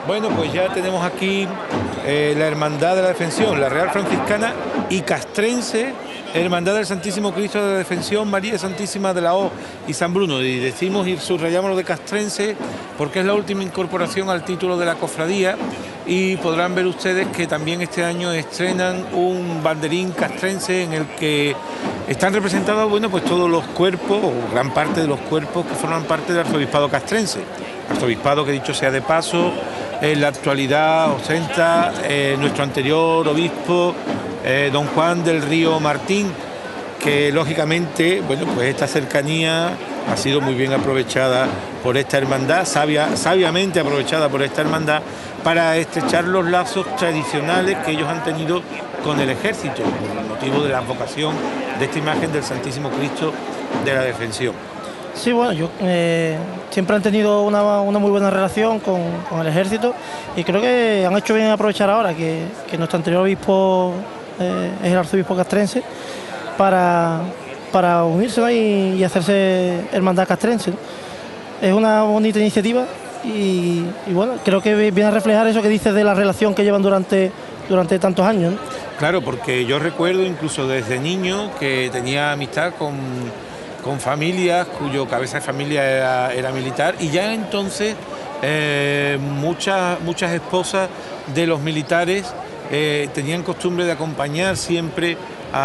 Bueno, pues ya tenemos aquí la Hermandad de la Defensión, la Real Franciscana y Castrense, Hermandad del Santísimo Cristo de la Defensión, María Santísima de la O y San Bruno. Y decimos y subrayamos lo de Castrense porque es la última incorporación al título de la cofradía, y podrán ver ustedes que también este año estrenan un banderín castrense en el que están representados, bueno, pues todos los cuerpos, o gran parte de los cuerpos que forman parte del arzobispado castrense. Arzobispado que, dicho sea de paso, en la actualidad ostenta nuestro anterior obispo, don Juan del Río Martín, que lógicamente, bueno, pues esta cercanía ha sido muy bien aprovechada por esta hermandad, sabiamente aprovechada por esta hermandad, para estrechar los lazos tradicionales que ellos han tenido con el ejército, por el motivo de la vocación de esta imagen del Santísimo Cristo de la Defensión. Sí, bueno, siempre han tenido una muy buena relación con el ejército, y creo que han hecho bien en aprovechar ahora que nuestro anterior obispo es el arzobispo castrense para unirse, ¿no? y hacerse hermandad castrense, ¿no? Es una bonita iniciativa y bueno, creo que viene a reflejar eso que dices de la relación que llevan durante tantos años, ¿no? Claro, porque yo recuerdo incluso desde niño que tenía amistad con familias cuyo cabeza de familia era militar, y ya entonces muchas esposas de los militares tenían costumbre de acompañar siempre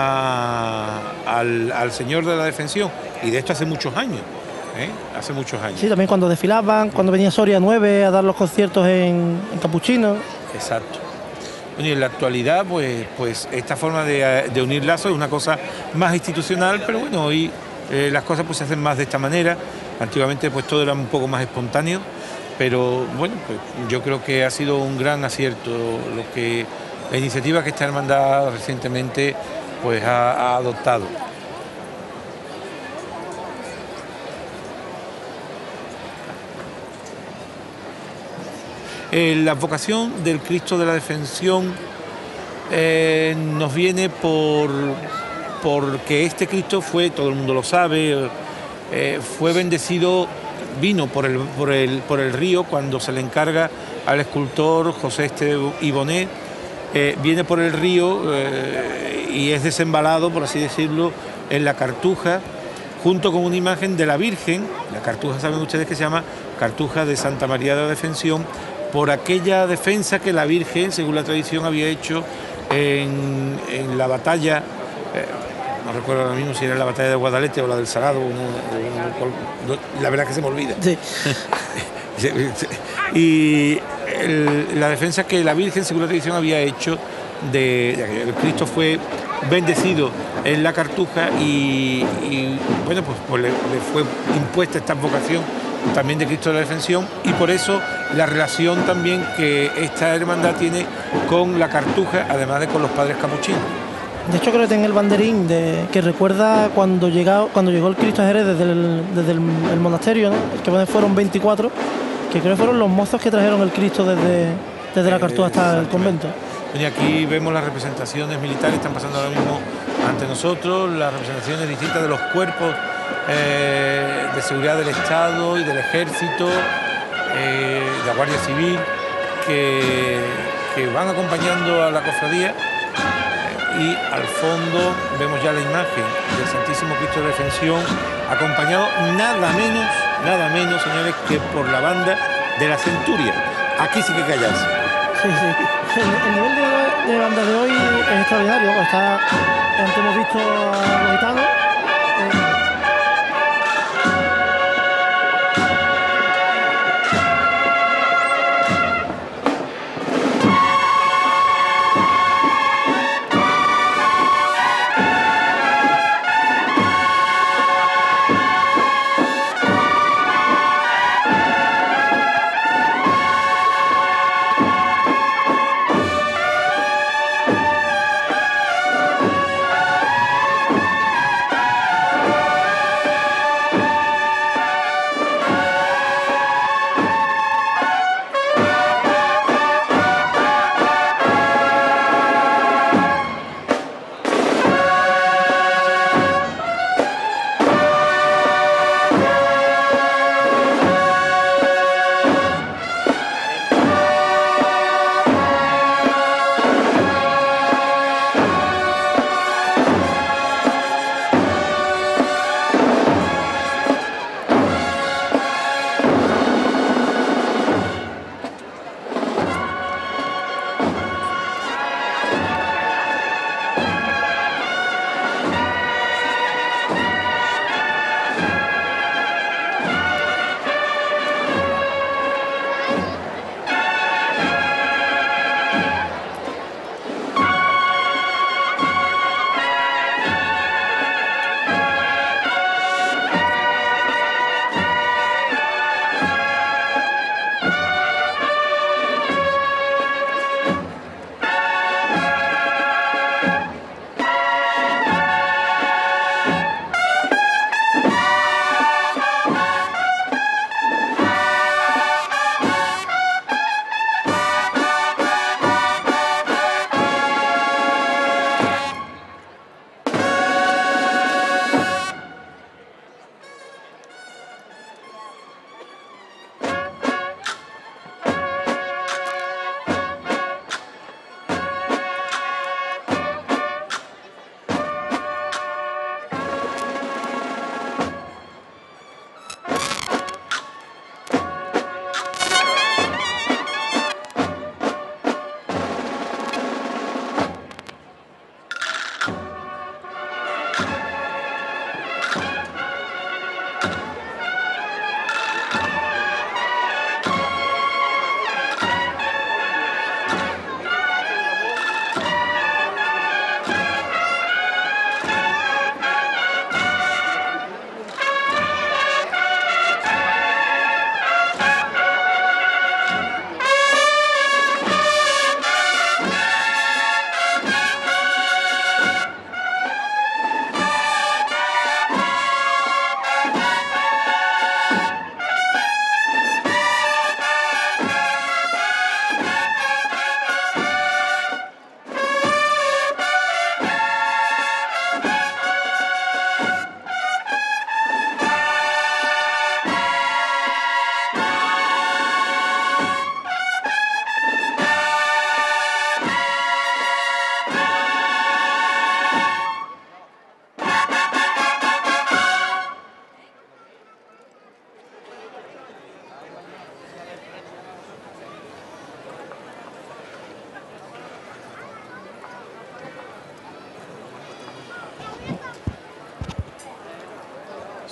al señor de la Defensión, y de esto hace muchos años. Hace muchos años. Sí, también cuando desfilaban, cuando venía Soria 9 a dar los conciertos en Capuchino. Exacto. Bueno, y en la actualidad, pues esta forma de unir lazos es una cosa más institucional, pero bueno, hoy las cosas pues se hacen más de esta manera. Antiguamente pues todo era un poco más espontáneo, pero bueno, pues yo creo que ha sido un gran acierto la iniciativa que esta hermandad recientemente pues ha adoptado. La vocación del Cristo de la Defensión nos viene porque este Cristo fue, todo el mundo lo sabe, fue bendecido, vino por el río cuando se le encarga al escultor José Esteban y Bonet, viene por el río y es desembalado, por así decirlo, en la Cartuja, junto con una imagen de la Virgen. La Cartuja, saben ustedes que se llama Cartuja de Santa María de la Defensión, por aquella defensa que la Virgen, según la tradición, había hecho en la batalla, no recuerdo ahora mismo si era la batalla de Guadalete o la del Salado, la verdad es que se me olvida. Sí. Y la defensa que la Virgen, según la tradición, había hecho de que Cristo fue bendecido en la Cartuja, y bueno, pues le fue impuesta esta vocación también de Cristo de la Defensión, y por eso la relación también que esta hermandad tiene con la Cartuja, además de con los padres capuchinos. De hecho, creo que tiene el banderín que recuerda cuando llegó el Cristo a Jerez desde el monasterio, ¿no? Que fueron 24, que creo que fueron los mozos que trajeron el Cristo desde la Cartuja hasta el convento. Y aquí vemos las representaciones militares, están pasando ahora mismo ante nosotros, las representaciones distintas de los cuerpos de seguridad del Estado y del Ejército, de la Guardia Civil, que van acompañando a la cofradía, y al fondo vemos ya la imagen del Santísimo Cristo de la Defensión, acompañado nada menos, señores, que por la banda de la Centuria. Aquí sí que callarse. Sí. El nivel de banda de hoy es extraordinario. Antes hemos visto a los gitanos.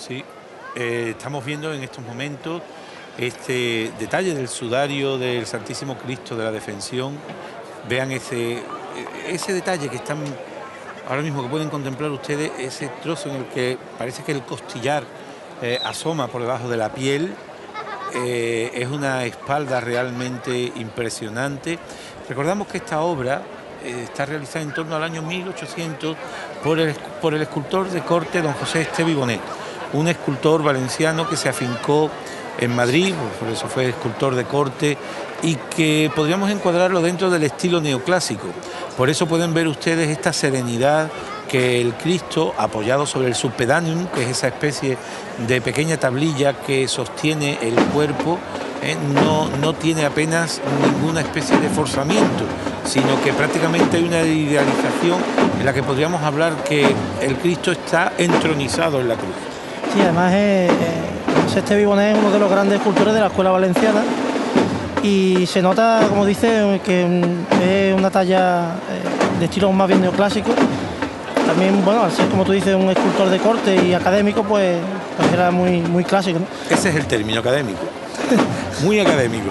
Sí, estamos viendo en estos momentos este detalle del sudario del Santísimo Cristo de la Defensión. Vean ese detalle que están ahora mismo, que pueden contemplar ustedes, ese trozo en el que parece que el costillar asoma por debajo de la piel. Es una espalda realmente impresionante. Recordamos que esta obra está realizada en torno al año 1800 por el escultor de corte don José Estevi Bonet, un escultor valenciano que se afincó en Madrid, por eso fue escultor de corte, y que podríamos encuadrarlo dentro del estilo neoclásico. Por eso pueden ver ustedes esta serenidad que el Cristo, apoyado sobre el subpedaneum, que es esa especie de pequeña tablilla que sostiene el cuerpo, no tiene apenas ninguna especie de forzamiento, sino que prácticamente hay una idealización en la que podríamos hablar que el Cristo está entronizado en la cruz. Sí, además José Estevi Bonet es uno de los grandes escultores de la escuela valenciana y se nota, como dice, que es una talla de estilo más bien neoclásico. También, bueno, al ser, como tú dices, un escultor de corte y académico, pues era muy clásico, ¿no? Ese es el término, académico. Muy académico.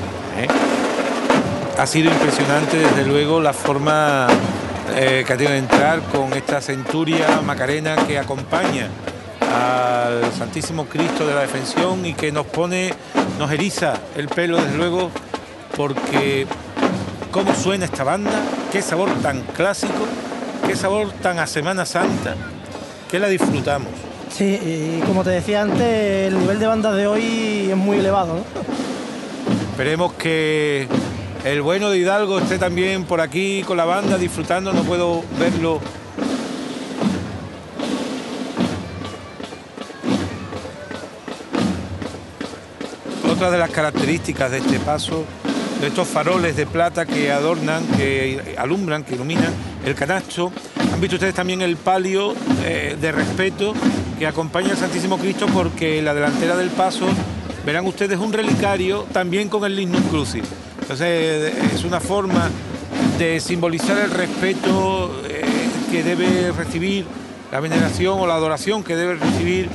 Ha sido impresionante, desde luego, la forma que ha tenido de entrar con esta centuria macarena que acompaña al Santísimo Cristo de la Defensión y que nos eriza el pelo, desde luego, porque cómo suena esta banda, qué sabor tan clásico, qué sabor tan a Semana Santa, que la disfrutamos. Sí, y como te decía antes, el nivel de bandas de hoy es muy elevado, ¿no? Esperemos que el bueno de Hidalgo esté también por aquí con la banda disfrutando, no puedo verlo. Otra de las características de este paso, de estos faroles de plata que adornan, que alumbran, que iluminan el canasto. Han visto ustedes también el palio de respeto que acompaña al Santísimo Cristo, porque en la delantera del paso verán ustedes un relicario también con el Lignum Crucis. Entonces es una forma de simbolizar el respeto que debe recibir, la veneración o la adoración que debe recibir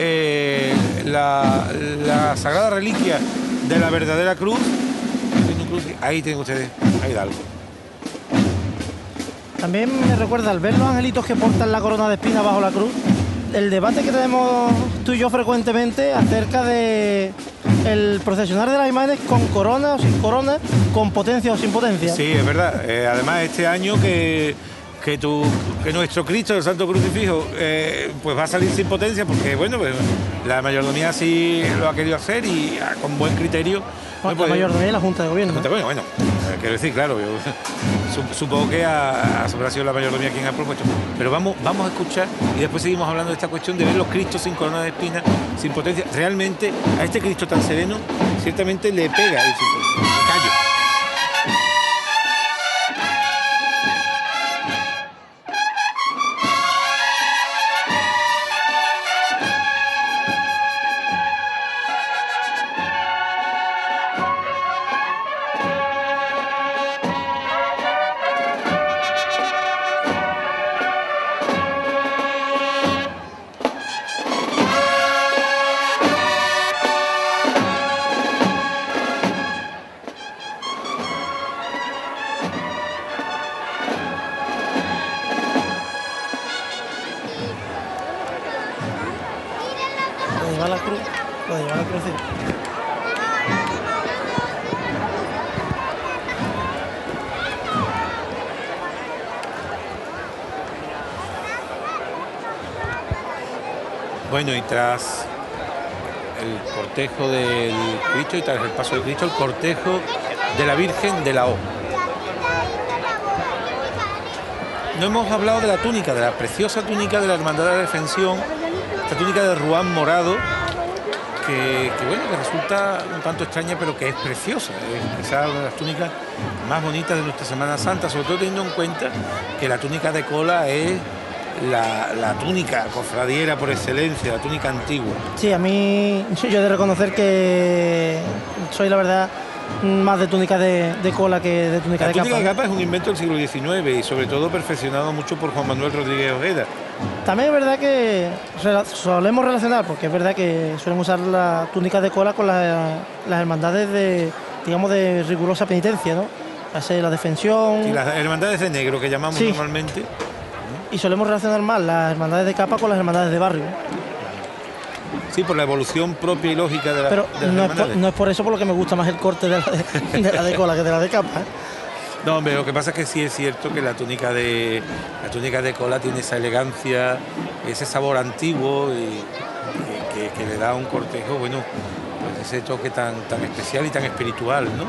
la sagrada reliquia de la verdadera cruz. Ahí tienen ustedes a Hidalgo. También me recuerda, al ver los angelitos que portan la corona de espinas bajo la cruz, el debate que tenemos tú y yo frecuentemente acerca de el procesionar de las imágenes con corona o sin corona, con potencia o sin potencia. Sí, es verdad. Además, este año que nuestro Cristo, el Santo Crucifijo, pues va a salir sin potencia, porque bueno, pues, la mayordomía sí lo ha querido hacer y con buen criterio. La mayordomía y la Junta de Gobierno. Bueno, quiero decir, claro, yo supongo que habrá sido la mayordomía quien ha propuesto. Pero vamos a escuchar y después seguimos hablando de esta cuestión de ver los Cristos sin corona de espinas, sin potencia. Realmente a este Cristo tan sereno, ciertamente le pega el sin potencia. Callo. Lo de llevar la cruz. Bueno, y tras el cortejo del Cristo y tras el paso del Cristo, el cortejo de la Virgen de la O. No hemos hablado de la túnica, de la preciosa túnica de la Hermandad de la Defensión, esta túnica de ruán morado, que resulta un tanto extraña, pero que es preciosa. Es quizás una de las túnicas más bonitas de nuestra Semana Santa, sobre todo teniendo en cuenta que la túnica de cola es la túnica cofradiera por excelencia, la túnica antigua. Sí, a mí yo he de reconocer que soy, la verdad, más de túnica de cola que de túnica de capa. La túnica de capa es un invento del siglo XIX y sobre todo perfeccionado mucho por Juan Manuel Rodríguez Ojeda. También es verdad que solemos relacionar, porque es verdad que suelen usar las túnicas de cola con las hermandades de, digamos, de rigurosa penitencia, ¿no? Hace la defensión. Y las hermandades de negro que llamamos Sí. normalmente. Y solemos relacionar más las hermandades de capa con las hermandades de barrio. Sí, por la evolución propia y lógica de, Pero de las hermandades. no es por eso por lo que me gusta más el corte de la de cola que de la de capa, ¿eh? No, hombre, lo que pasa es que sí es cierto que la túnica de cola tiene esa elegancia, ese sabor antiguo y que le da un cortejo, bueno, pues ese toque tan especial y tan espiritual, ¿no?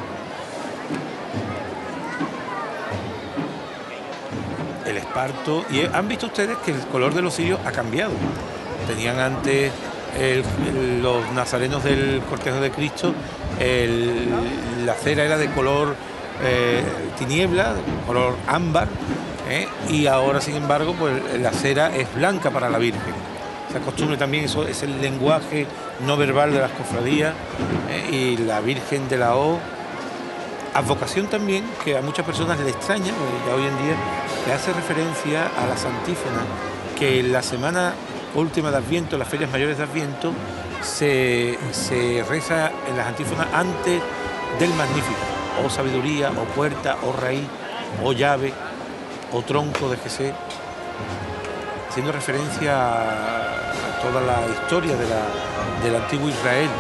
El esparto. Y han visto ustedes que el color de los cirios ha cambiado. Tenían antes los nazarenos del cortejo de Cristo, la cera era de color tiniebla, color ámbar, y ahora sin embargo pues la cera es blanca para la Virgen. Esa costumbre también, eso es el lenguaje no verbal de las cofradías, y la Virgen de la O, advocación también que a muchas personas le extraña, porque ya hoy en día le hace referencia a las antífonas, que en la semana última de Adviento, las ferias mayores de Adviento, se reza en las antífonas antes del Magnífico, o sabiduría, o puerta, o raíz, o llave, o tronco de Jesús, haciendo referencia a toda la historia del antiguo Israel.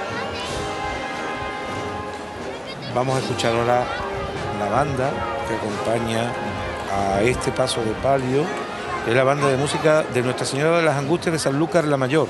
Vamos a escuchar ahora la banda que acompaña a este paso de palio, es la banda de música de Nuestra Señora de las Angustias de Sanlúcar la Mayor.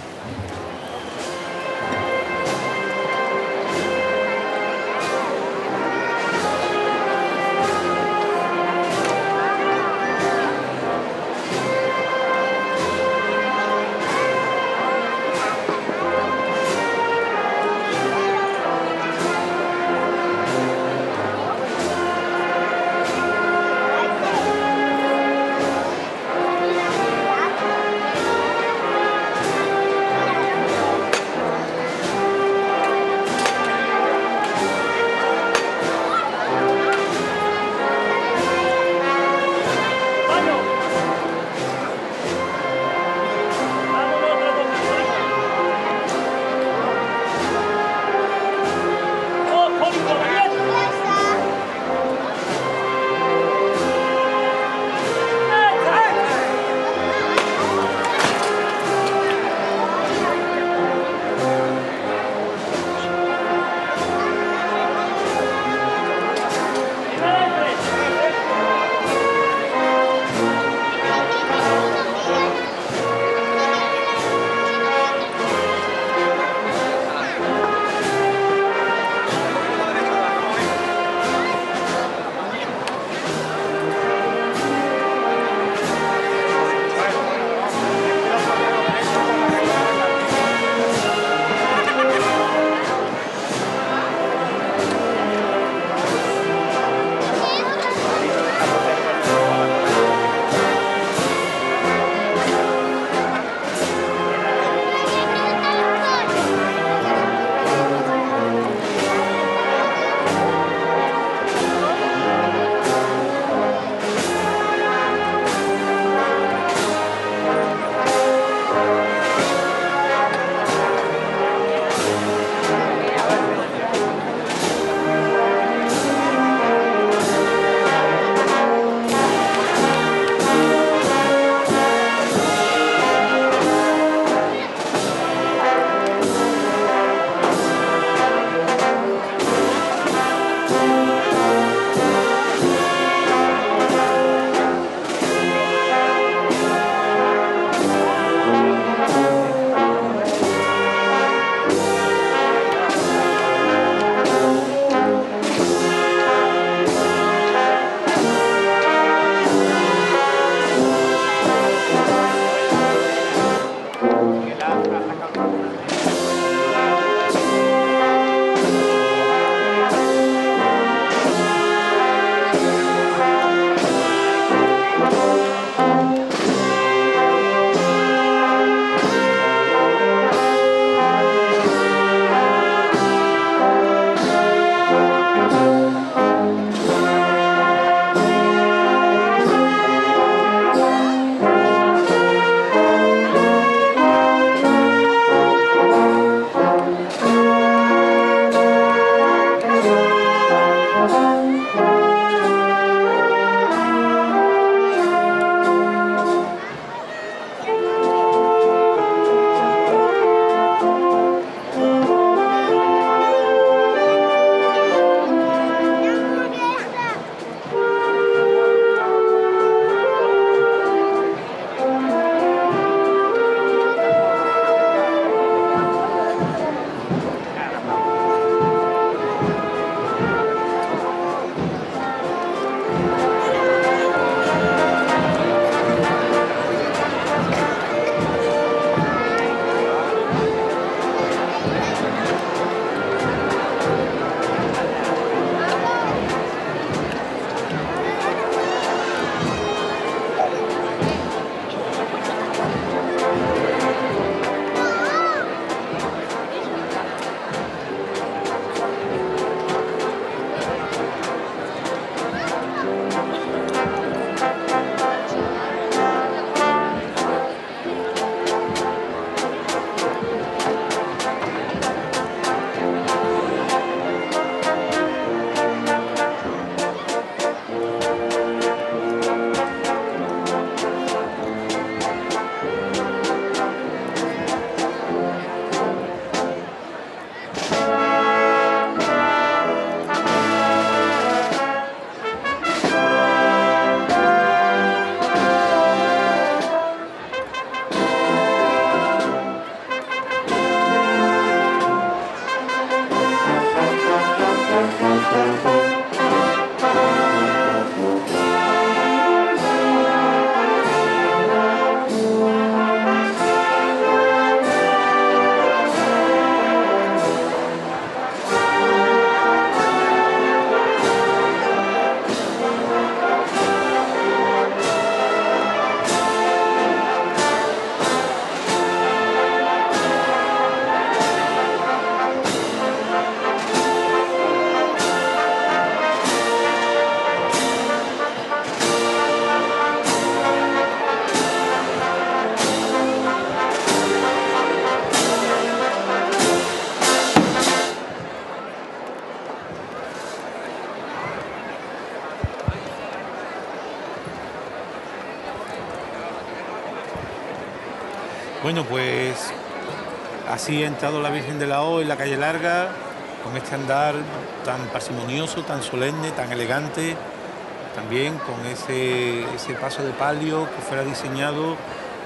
Bueno, pues así ha entrado la Virgen de la O en la calle Larga, con este andar tan parsimonioso, tan solemne, tan elegante, también con ese paso de palio que fuera diseñado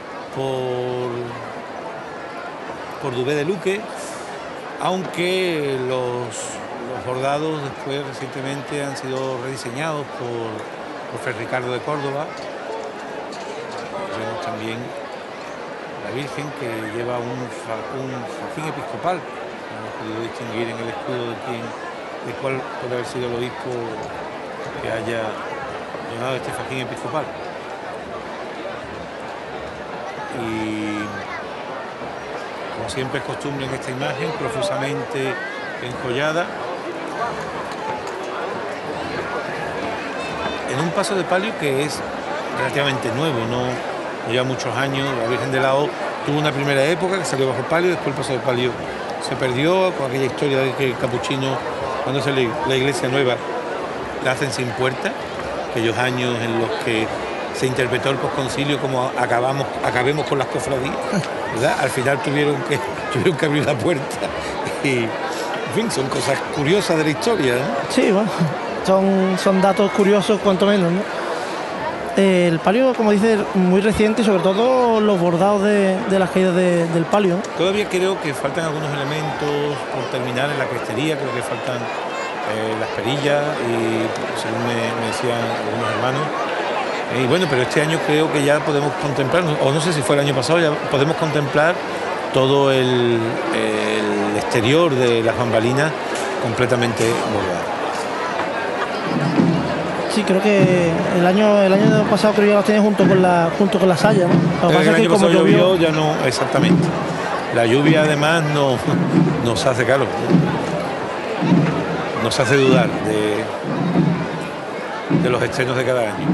por Dubé de Luque, aunque los bordados después recientemente han sido rediseñados por Fray Ricardo de Córdoba. Vemos también la Virgen que lleva un fajín episcopal, no hemos podido distinguir en el escudo de cuál puede haber sido el obispo que haya donado este fajín episcopal. Y como siempre es costumbre en esta imagen, profusamente enjollada, en un paso de palio que es relativamente nuevo, no lleva muchos años. La Virgen de la O tuvo una primera época que salió bajo palio, después el paso de palio se perdió con aquella historia de que el capuchino, cuando hace la iglesia nueva, la hacen sin puerta, aquellos años en los que se interpretó el posconcilio como acabemos con las cofradías, ¿verdad? Al final tuvieron que abrir la puerta y, en fin, son cosas curiosas de la historia, ¿no? Sí, bueno, son datos curiosos cuanto menos, ¿no? El palio, como dices, muy reciente y sobre todo los bordados de las caídas del palio, ¿no? Todavía creo que faltan algunos elementos por terminar en la crestería, creo que faltan las perillas y según me decían algunos hermanos. Y bueno, pero este año creo que ya podemos contemplar, o no sé si fue el año pasado, ya podemos contemplar todo el exterior de las bambalinas completamente bordado. Sí, creo que el año pasado creo que ya los tenía junto con la saya, ¿no? El año pasado llovió, ya no, exactamente. La lluvia además nos hace calor, nos hace dudar de los estrenos de cada año.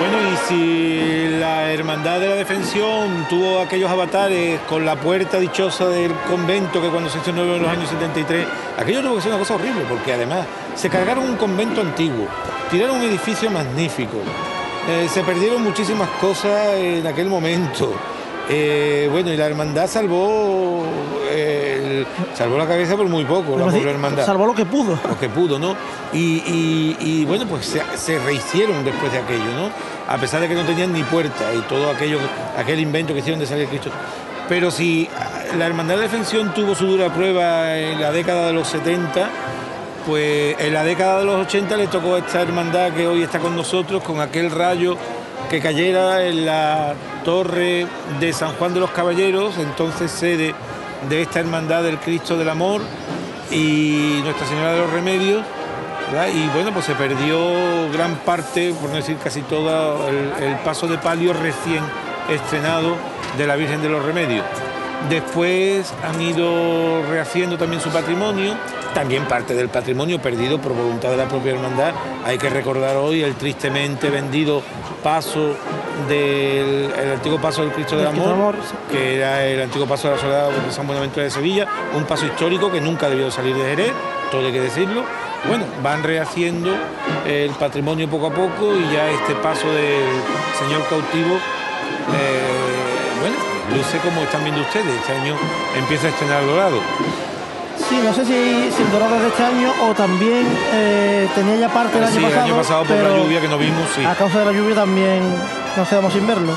Bueno, y si la Hermandad de la Defensión tuvo aquellos avatares con la puerta dichosa del convento que cuando se estrenó en los años 73, aquello tuvo que ser una cosa horrible, porque además se cargaron un convento antiguo, tiraron un edificio magnífico, se perdieron muchísimas cosas en aquel momento. Bueno, y la hermandad salvó la cabeza por muy poco, la pobre hermandad. Salvó lo que pudo. Lo que pudo, ¿no? Y bueno, pues se rehicieron después de aquello, ¿no? A pesar de que no tenían ni puerta y todo aquel invento que hicieron de salir Cristo. Pero si la Hermandad de Defensión tuvo su dura prueba en la década de los 70, pues en la década de los 80 le tocó a esta hermandad que hoy está con nosotros, con aquel rayo que cayera en la torre de San Juan de los Caballeros, entonces sede de esta Hermandad del Cristo del Amor y Nuestra Señora de los Remedios, ¿verdad? Y bueno, pues se perdió gran parte, por no decir casi todo, el paso de palio recién estrenado de la Virgen de los Remedios. Después han ido rehaciendo también su patrimonio, también parte del patrimonio perdido por voluntad de la propia hermandad. Hay que recordar hoy el tristemente vendido paso el antiguo paso del Cristo del Amor, que era el antiguo paso de la Soledad de San Buenaventura de Sevilla, un paso histórico que nunca debió salir de Jerez, todo hay que decirlo. Bueno, van rehaciendo el patrimonio poco a poco y ya este paso del Señor Cautivo, bueno, luce como están viendo ustedes. Este año empieza a estrenar Dorado. Sí, no sé si el Dorado es de este año o también tenía ya parte del año pasado. El año pasado por la lluvia que no vimos, sí. A causa de la lluvia también nos quedamos sin verlo.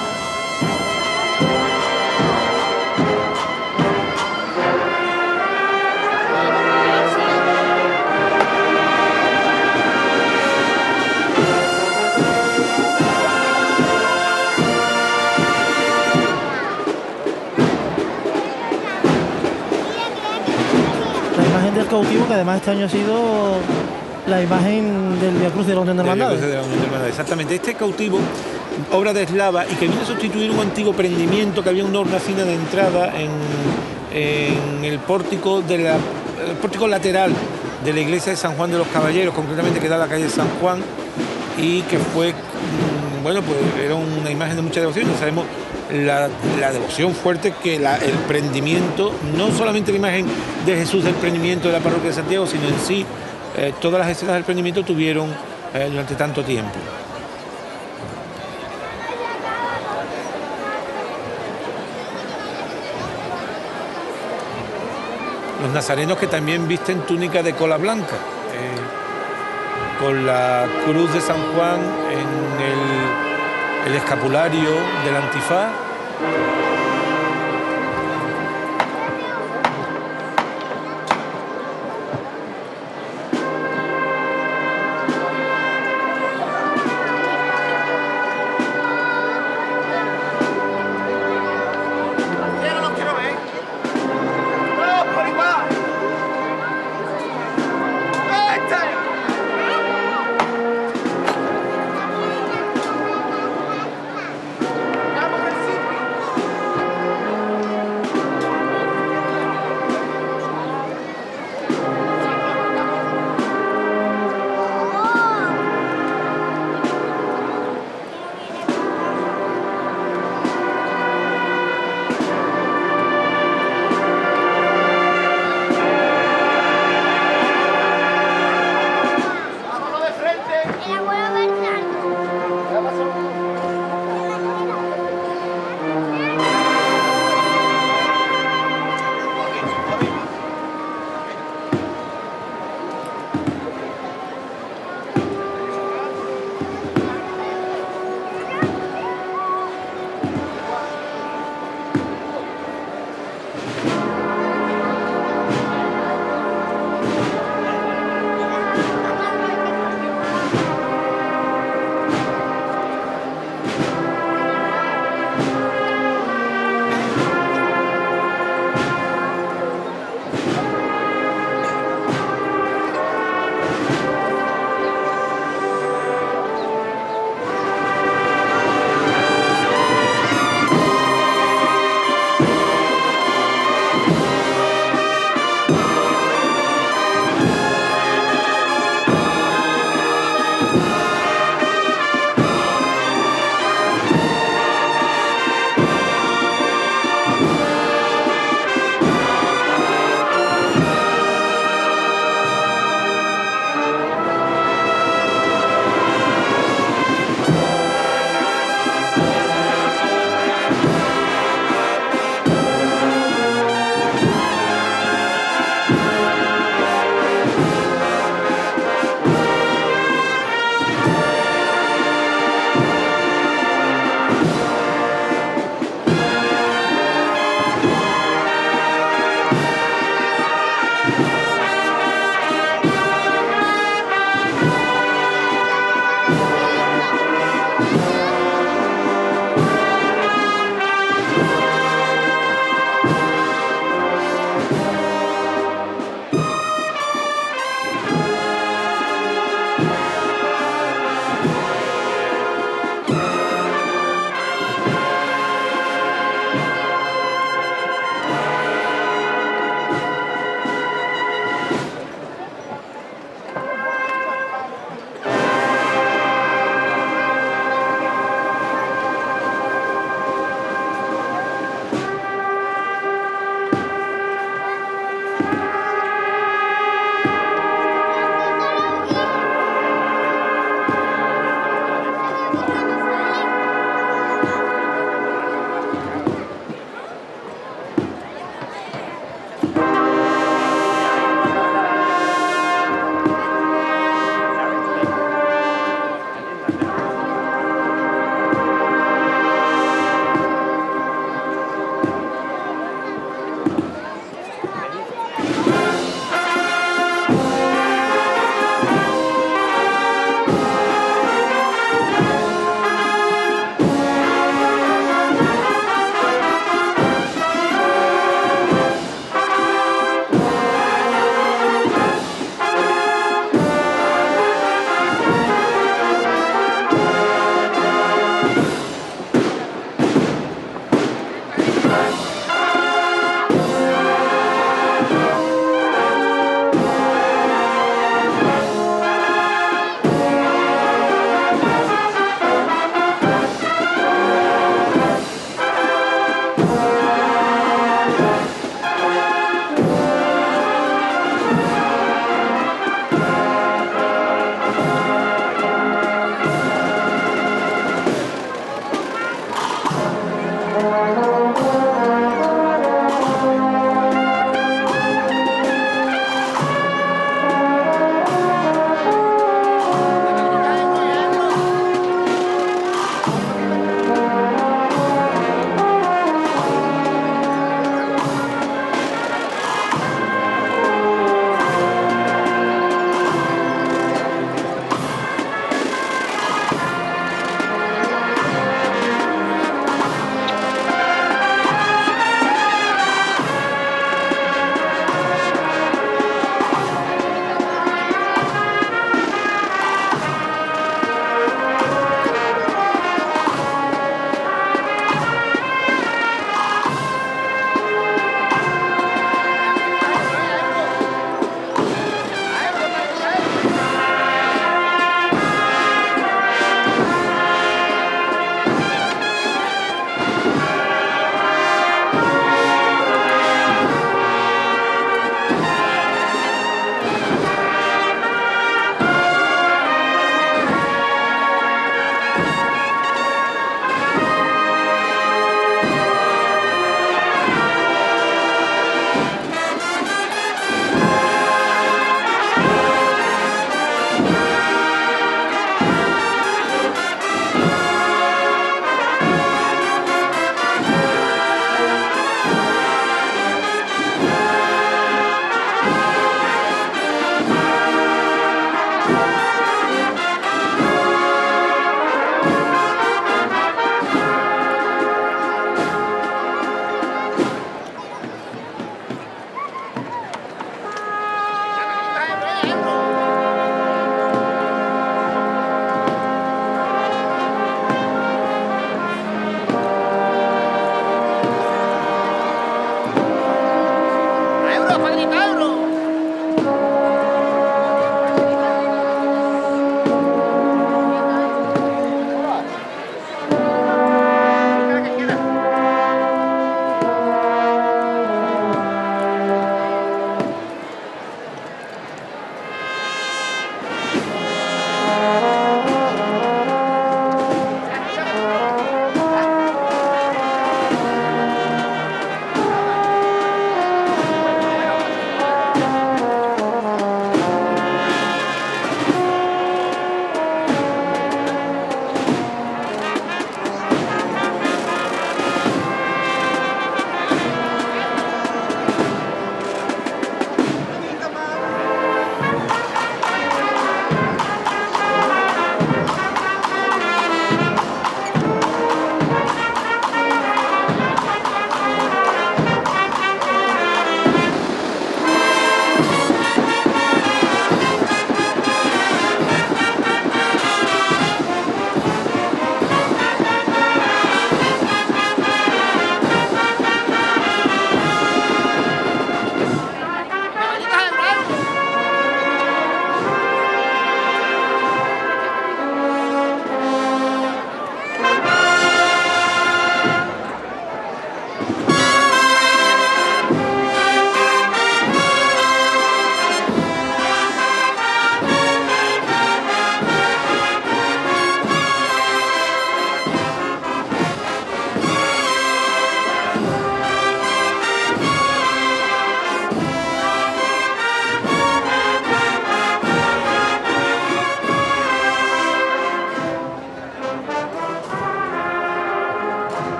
Del cautivo, que además este año ha sido la imagen del Vía Cruz de la Unión de Hermandades. Exactamente, este cautivo, obra de Eslava y que viene a sustituir un antiguo prendimiento que había una hornacina de entrada en el pórtico lateral de la iglesia de San Juan de los Caballeros, concretamente que da a la calle San Juan, y que fue, bueno, pues era una imagen de mucha devoción. Ya sabemos la devoción fuerte que el prendimiento, no solamente la imagen de Jesús del prendimiento de la parroquia de Santiago, sino en sí todas las escenas del prendimiento tuvieron durante tanto tiempo. Los nazarenos que también visten túnica de cola blanca, con la cruz de San Juan en el escapulario del antifaz.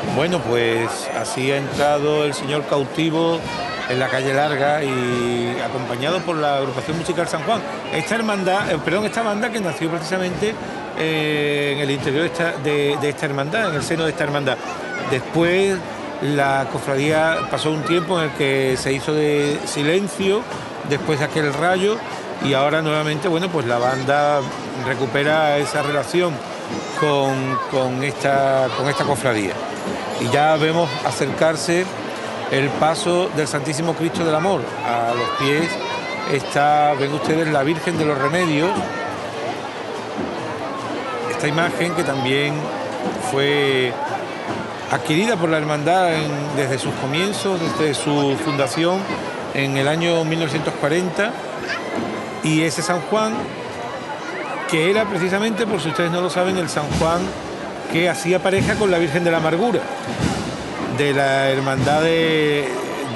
Bueno, pues así ha entrado el señor cautivo en la calle Larga y acompañado por la agrupación musical San Juan. Esta hermandad, esta banda que nació precisamente en el interior de esta hermandad, en el seno de esta hermandad. Después la cofradía pasó un tiempo en el que se hizo de silencio después de aquel rayo, y ahora nuevamente, bueno, pues la banda recupera esa relación con esta cofradía. Y ya vemos acercarse el paso del Santísimo Cristo del Amor. A los pies está, ven ustedes, la Virgen de los Remedios. Esta imagen que también fue adquirida por la hermandad desde sus comienzos, desde su fundación en el año 1940. Y ese San Juan, que era precisamente, por si ustedes no lo saben, el San Juan que hacía pareja con la Virgen de la Amargura, de la hermandad de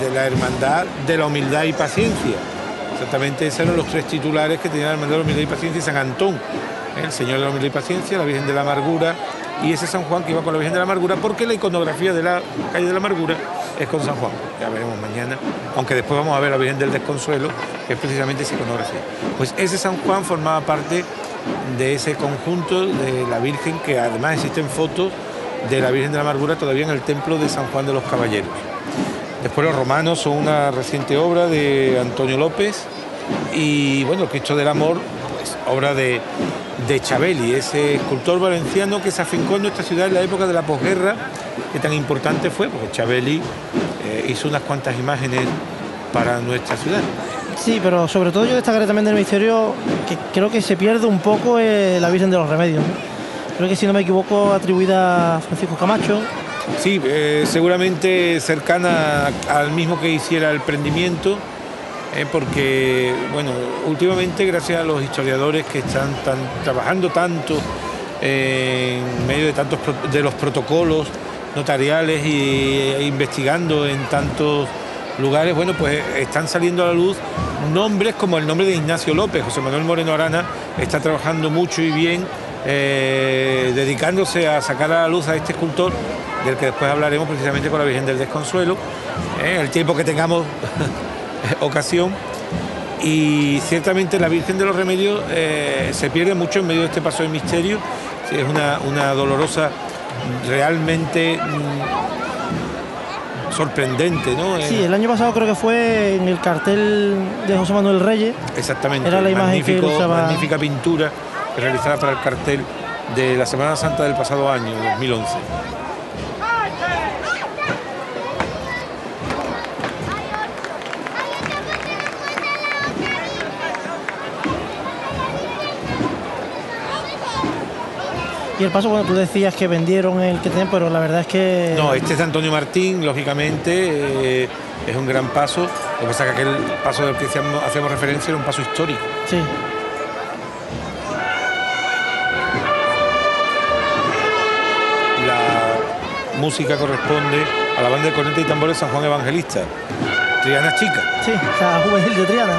la Humildad y Paciencia. Exactamente, esos eran los tres titulares que tenía la hermandad de la Humildad y Paciencia y San Antón, el Señor de la Humildad y Paciencia, la Virgen de la Amargura y ese San Juan que iba con la Virgen de la Amargura, porque la iconografía de la calle de la Amargura es con San Juan. Ya veremos mañana, aunque después vamos a ver la Virgen del Desconsuelo, que es precisamente esa iconografía. Pues ese San Juan formaba parte de ese conjunto de la Virgen, que además existen fotos de la Virgen de la Amargura todavía en el templo de San Juan de los Caballeros. Después los romanos son una reciente obra de Antonio López, y bueno, el Cristo del Amor, pues obra de Chabeli, ese escultor valenciano que se afincó en nuestra ciudad en la época de la posguerra, que tan importante fue, porque Chabeli hizo unas cuantas imágenes para nuestra ciudad. Sí, pero sobre todo yo destacaré también del misterio que creo que se pierde un poco la Virgen de los Remedios, ¿no? Creo que, si no me equivoco, atribuida a Francisco Camacho. Sí, seguramente cercana al mismo que hiciera el prendimiento, porque, bueno, últimamente, gracias a los historiadores que están trabajando tanto en medio de tantos de los protocolos notariales e investigando en tantos lugares, bueno, pues están saliendo a la luz nombres como el nombre de Ignacio López. José Manuel Moreno Arana está trabajando mucho y bien, dedicándose a sacar a la luz a este escultor, del que después hablaremos precisamente con la Virgen del Desconsuelo, el tiempo que tengamos ocasión. Y ciertamente la Virgen de los Remedios se pierde mucho en medio de este paso de misterio. Es una dolorosa, realmente sorprendente, ¿no? Sí, el año pasado creo que fue en el cartel de José Manuel Reyes. Exactamente. Era la imagen que usaba. Magnífica pintura realizada para el cartel de la Semana Santa del pasado año, 2011. Y el paso, bueno, tú decías que vendieron el que tenían, pero la verdad es que... No, este es de Antonio Martín, lógicamente, es un gran paso. Lo que pasa es que aquel paso del que hacíamos referencia era un paso histórico. Sí. La música corresponde a la banda de corneta y tambores San Juan Evangelista, Triana Chica. Sí, la juvenil de Triana.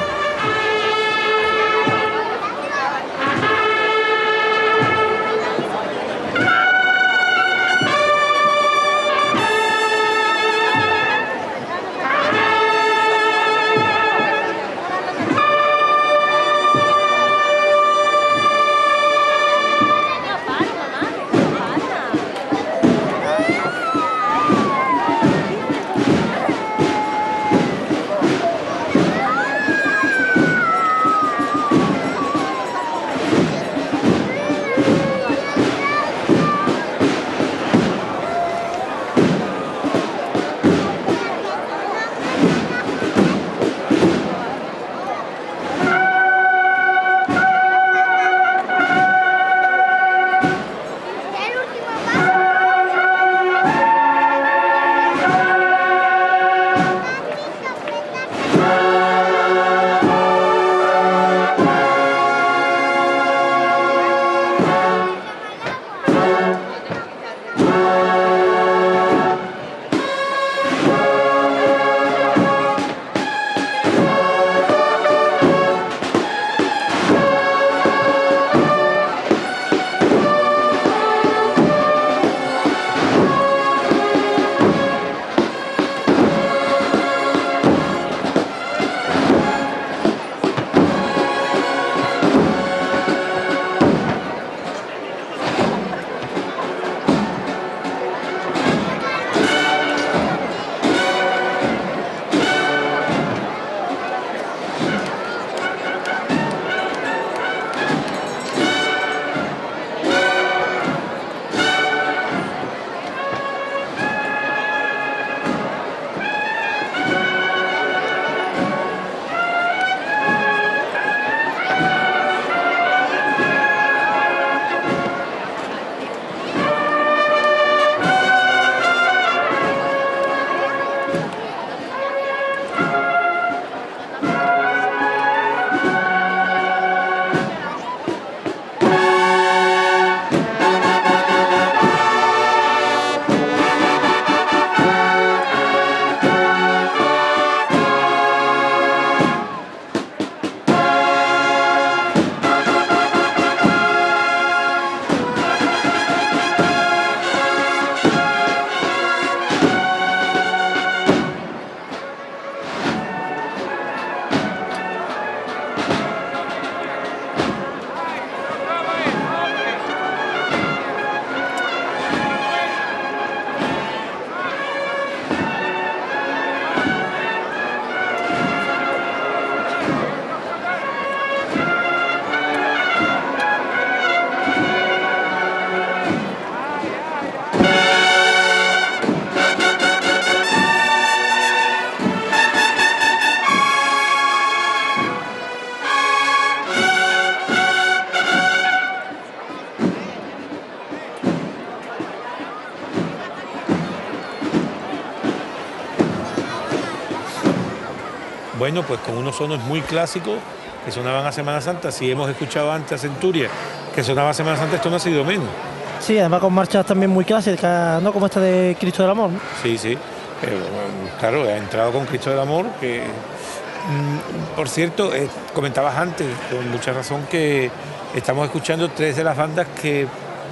bueno, pues con unos sonos muy clásicos que sonaban a Semana Santa. Si hemos escuchado antes a Centuria, que sonaba a Semana Santa, esto no ha sido menos. Sí, además con marchas también muy clásicas, ¿no? Como esta de Cristo del Amor, ¿no? Sí, sí. Claro, ha entrado con Cristo del Amor, que por cierto, comentabas antes, con mucha razón, que estamos escuchando 3 de las bandas que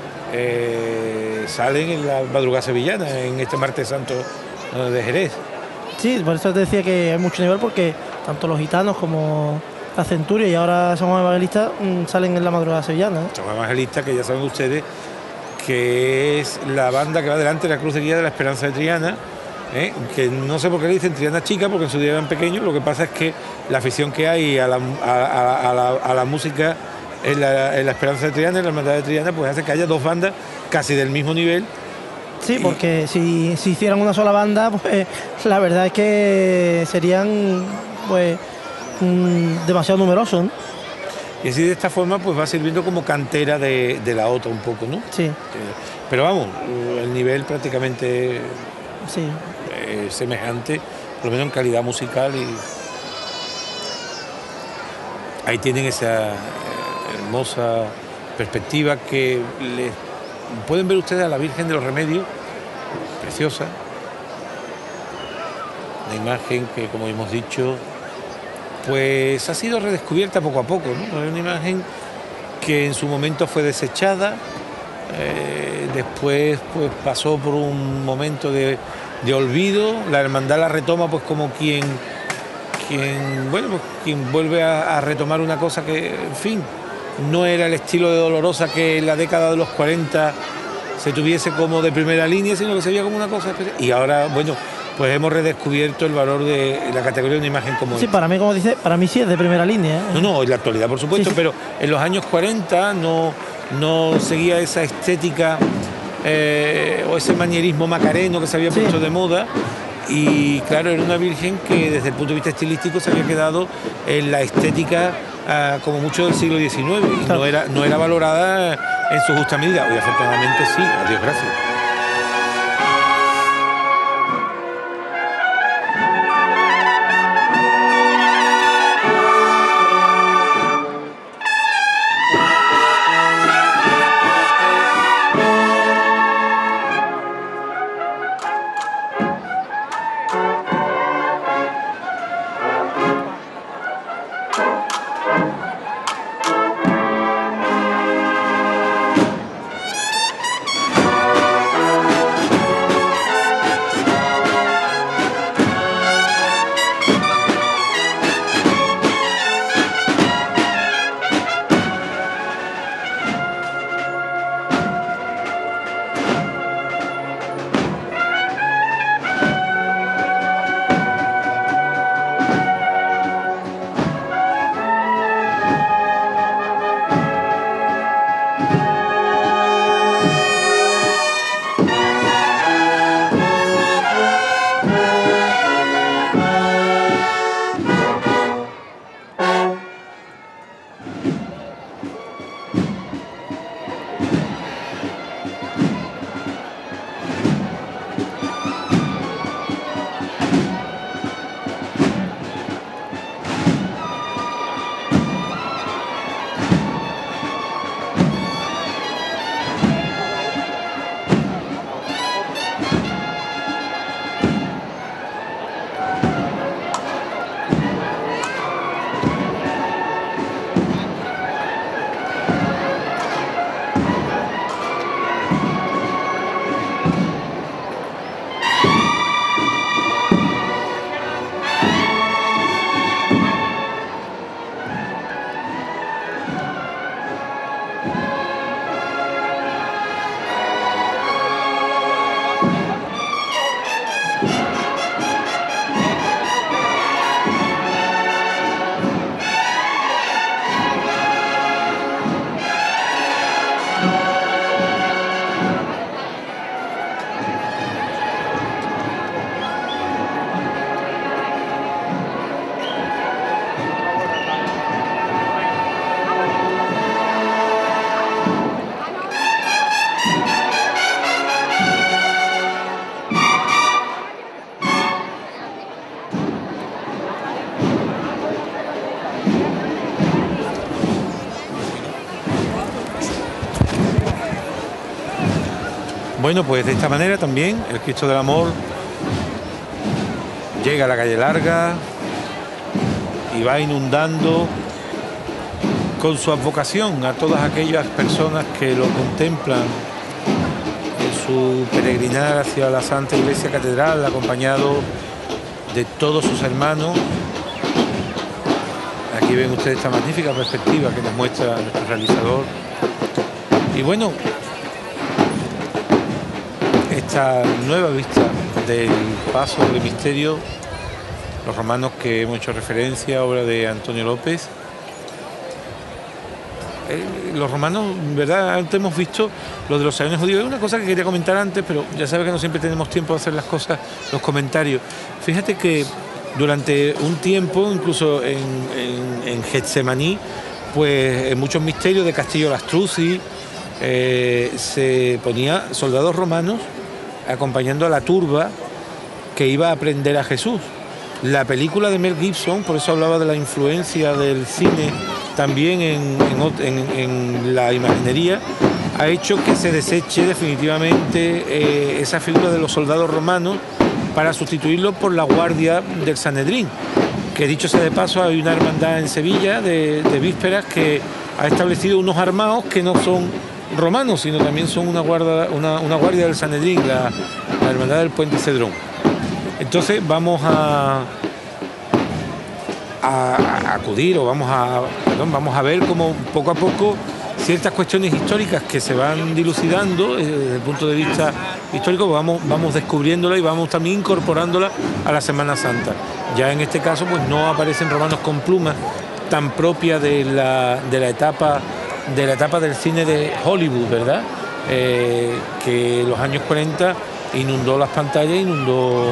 salen en la madrugada sevillana, en este Martes Santo de Jerez. Sí, por eso te decía que hay mucho nivel, porque tanto los gitanos como la Centuria y ahora Somos Evangelistas salen en la madrugada sevillana, ¿eh? Somos Evangelistas, que ya saben ustedes que es la banda que va delante de la Cruz de Guía de la Esperanza de Triana, que no sé por qué le dicen Triana chica, porque en su día eran pequeños. Lo que pasa es que la afición que hay a la música en la Esperanza de Triana, en la Hermandad de Triana, pues hace que haya 2 bandas casi del mismo nivel. Sí, porque si hicieran una sola banda, pues la verdad es que serían pues demasiado numerosos, ¿no? Y así de esta forma pues va sirviendo como cantera de la otra un poco, ¿no? Sí. Pero vamos, el nivel prácticamente Sí. semejante, por lo menos en calidad musical, y ahí tienen esa hermosa perspectiva que les pueden ver ustedes a la Virgen de los Remedios, preciosa, una imagen que, como hemos dicho, pues ha sido redescubierta poco a poco, ¿no? Es una imagen que en su momento fue desechada, después pues pasó por un momento de olvido. La hermandad la retoma pues como quien vuelve a retomar una cosa que, en fin, no era el estilo de Dolorosa que en la década de los 40 se tuviese como de primera línea, sino que se veía como una cosa especial. Y ahora, bueno, pues hemos redescubierto el valor de la categoría de una imagen como Sí, esta. para mí, como dice, para mí sí es de primera línea, ¿eh? No, en la actualidad, por supuesto, Sí, sí. pero en los años 40 no seguía esa estética o ese manierismo macareno que se había puesto de moda. Y claro, era una virgen que desde el punto de vista estilístico se había quedado en la estética como mucho del siglo XIX, y Claro. no era valorada en su justa medida. Hoy afortunadamente sí, a Dios gracias. Bueno, pues de esta manera también el Cristo del Amor llega a la calle Larga y va inundando con su advocación a todas aquellas personas que lo contemplan en su peregrinar hacia la Santa Iglesia Catedral, acompañado de todos sus hermanos. Aquí ven ustedes esta magnífica perspectiva que nos muestra nuestro realizador. Y bueno, esta nueva vista del paso del misterio, los romanos que hemos hecho referencia, obra de Antonio López. Los romanos, ¿verdad? Antes hemos visto lo de los sayones judíos. Es una cosa que quería comentar antes, pero ya sabes que no siempre tenemos tiempo de hacer las cosas, los comentarios. Fíjate que durante un tiempo, incluso en Getsemaní, pues en muchos misterios de Castillo Lastruzzi se ponía soldados romanos acompañando a la turba que iba a prender a Jesús. La película de Mel Gibson, por eso hablaba de la influencia del cine también en la imaginería, ha hecho que se deseche definitivamente esa figura de los soldados romanos para sustituirlo por la guardia del Sanedrín, que dicho sea de paso, hay una hermandad en Sevilla de vísperas que ha establecido unos armados que no son romanos, sino también son una guardia del Sanedrín, la hermandad del Puente Cedrón. Entonces vamos a acudir, o vamos a ver cómo poco a poco ciertas cuestiones históricas que se van dilucidando desde el punto de vista histórico, vamos descubriéndolas y vamos también incorporándolas a la Semana Santa. Ya en este caso pues no aparecen romanos con plumas tan propia de la etapa del cine de Hollywood, ¿verdad? Que en los años 40 inundó las pantallas, inundó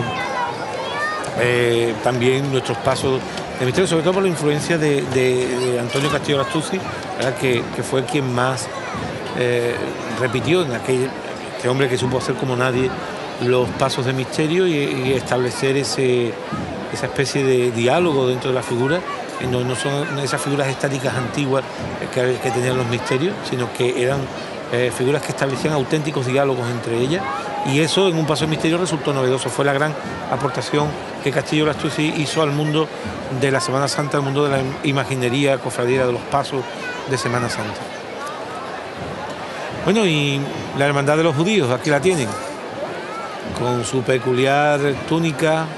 también nuestros pasos de misterio, sobre todo por la influencia de Antonio Castillo Lastruzzi, que fue quien más repitió en este hombre que supo hacer como nadie los pasos de misterio y establecer esa especie de diálogo dentro de la figura. No son esas figuras estáticas antiguas que tenían los misterios, sino que eran figuras que establecían auténticos diálogos entre ellas, y eso en un paso de misterio resultó novedoso. Fue la gran aportación que Castillo Lastruzzi hizo al mundo de la Semana Santa, al mundo de la imaginería cofradiera de los pasos de Semana Santa. Bueno, y la Hermandad de los Judíos, aquí la tienen, con su peculiar túnica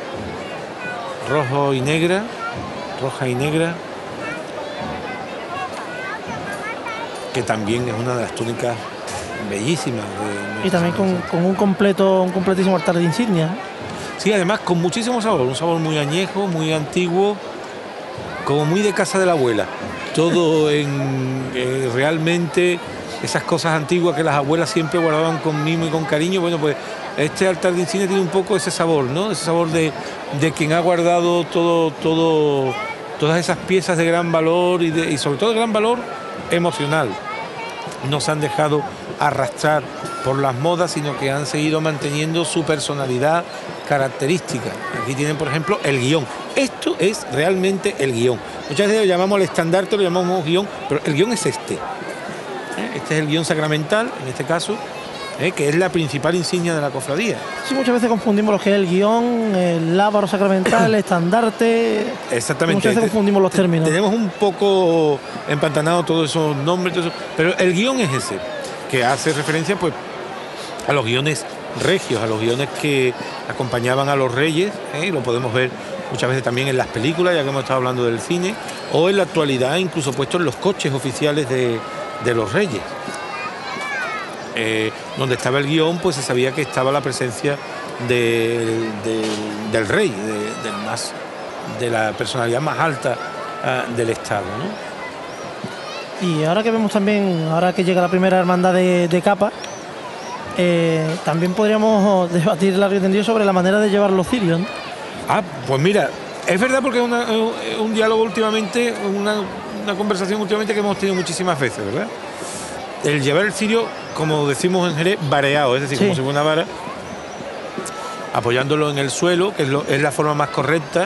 roja y negra, que también es una de las túnicas bellísimas. Y también con un completísimo altar de insignia. Sí, además con muchísimo sabor, un sabor muy añejo, muy antiguo, como muy de casa de la abuela. Todo realmente esas cosas antiguas que las abuelas siempre guardaban con mimo y con cariño. Bueno, pues este altar de insignia tiene un poco ese sabor, ¿no? Ese sabor de quien ha guardado todas esas piezas de gran valor y sobre todo de gran valor emocional. No se han dejado arrastrar por las modas, sino que han seguido manteniendo su personalidad característica. Aquí tienen, por ejemplo, el guión. Esto es realmente el guión. Muchas veces lo llamamos el estandarte, lo llamamos guión, pero el guión es este. Este es el guión sacramental, en este caso, que es la principal insignia de la cofradía. Sí, muchas veces confundimos lo que es el guión, el lábaro sacramental, el estandarte. Exactamente. Muchas veces confundimos los términos. Tenemos un poco empantanado todos esos nombres, pero el guión es ese, que hace referencia pues a los guiones regios, a los guiones que acompañaban a los reyes, lo podemos ver muchas veces también en las películas, ya que hemos estado hablando del cine, o en la actualidad incluso puestos en los coches oficiales de los reyes. Donde estaba el guión, pues se sabía que estaba la presencia del rey, de la personalidad más alta del Estado, ¿no? Y ahora que vemos también, ahora que llega la primera hermandad de capa, también podríamos debatir largo y tendido sobre la manera de llevar los cirios, ¿no? Pues mira, es verdad, porque es un diálogo últimamente, una conversación últimamente que hemos tenido muchísimas veces, ¿verdad? El llevar el cirio, como decimos en Jerez, vareado, es decir, sí, como si fuera una vara, apoyándolo en el suelo, que es la forma más correcta,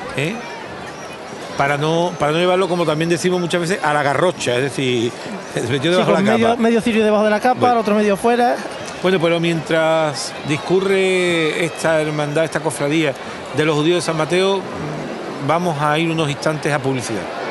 para no llevarlo, como también decimos muchas veces, a la garrocha, es decir, metido debajo de la capa. Medio cirio debajo de la capa, bueno, el otro medio fuera. Bueno, pero mientras discurre esta hermandad, esta cofradía de los judíos de San Mateo, vamos a ir unos instantes a publicidad.